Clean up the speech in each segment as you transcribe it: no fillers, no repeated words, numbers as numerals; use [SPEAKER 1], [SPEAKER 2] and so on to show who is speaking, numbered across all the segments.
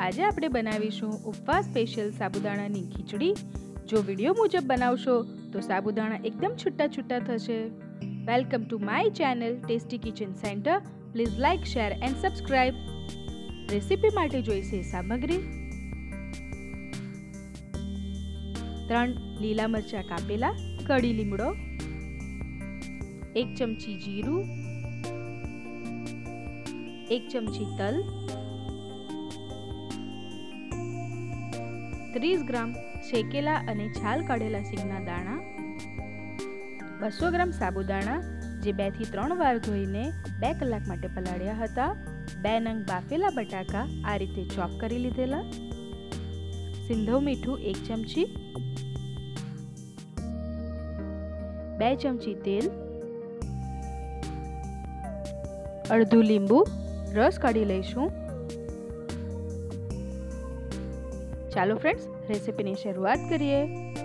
[SPEAKER 1] આજે આપણે બનાવીશું ઉપવાસ સ્પેશિયલ સાબુદાણાની ખીચડી। જો વિડિયો મુજબ બનાવશો તો સાબુદાણા એકદમ છૂટા છૂટા થશે। Welcome to my channel tasty kitchen center. Please like, share and subscribe. Recipe માટે જોઈશે સામગ્રી: 3 લીલા મરચાં કાપેલા, કડી લીમડો, 1 ચમચી જીરું, 1 ચમચી તલ, 30 ગ્રામ શેકેલા અને છાલ કાઢેલા સિંગના દાણા, 200 ગ્રામ સાબુદાણા જે 2 થી 3 વાર ધોઈને 2 કલાક માટે પલાળ્યા હતા, 2 નંગ બાફેલા બટાકા આ રીતે ચોપ કરી લીધેલા, સિંધવ મીઠું 1 ચમચી, 2 ચમચી તેલ, અડધું લીંબુ રસ કાઢી લઈશું। ચાલો ફ્રેન્ડ્સ, રેસીપીની શરૂઆત કરીએ।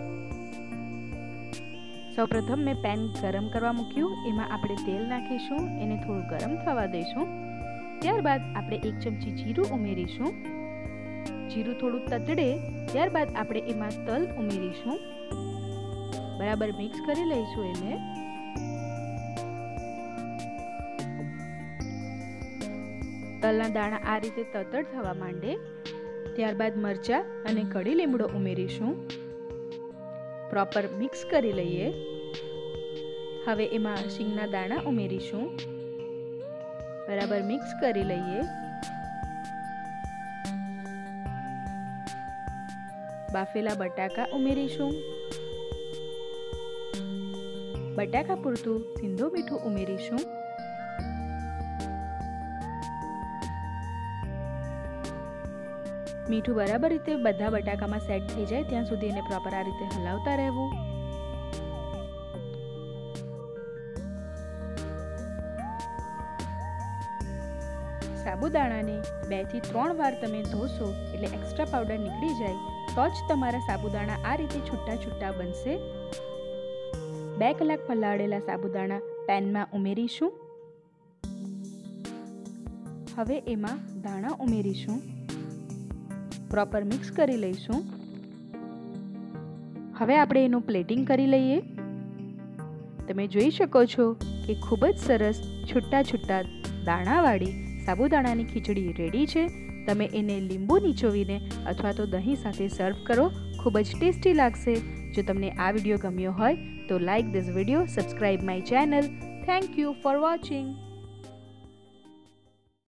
[SPEAKER 1] સૌપ્રથમ મેં પેન ગરમ કરવા મૂક્યું, એમાં આપણે તેલ નાખીશું, એને થોડું ગરમ થવા દઈશું। ત્યારબાદ આપણે 1 ચમચી જીરું ઉમેરીશું। જીરું થોડું તતડે ત્યારબાદ આપણે એમાં તલ ઉમેરીશું, બરાબર મિક્સ કરી લઈશું એને। તલના દાણા આ રીતે તતડ થવા માંડે ત્યારબાદ મરચાં અને કડી લીમડો ઉમેરીશું, પ્રોપર મિક્સ કરી લઈએ। હવે એમાં શીંગના દાણા ઉમેરીશું, બરાબર મિક્સ કરી લઈએ। બાફેલા બટાકા ઉમેરીશું, બટાકા પૂરતું સિંધવ મીઠું ઉમેરીશું, મીઠું બરાબર રીતે બધા બટાકામાં સેટ થઈ જાય ત્યાં સુધી એને પ્રોપર આ રીતે હલાવતા રહેવું। સાબુદાણાને 2 થી 3 વાર તમે ધોશો એટલે એક્સ્ટ્રા પાવડર નીકળી જાય તો જ તમારા સાબુદાણા આ રીતે છૂટા છૂટા બનશે। 2 કલાક પલાળેલા સાબુદાણા પેનમાં ઉમેરીશું। હવે એમાં દાણા ઉમેરીશું, પ્રોપર મિક્સ કરી લઈશું। હવે આપણે એનું પ્લેટિંગ કરી લઈએ। તમે જોઈ શકો છો કે ખૂબ જ સરસ છૂટા છૂટા દાણાવાળી સાબુદાણાની ખીચડી રેડી છે। તમે એને લીંબુ નીચોવીને અથવા તો દહીં સાથે સર્વ કરો, ખૂબ જ ટેસ્ટી લાગશે। જો તમને આ વિડીયો ગમ્યો હોય તો like this video, subscribe my channel. Thank you for watching.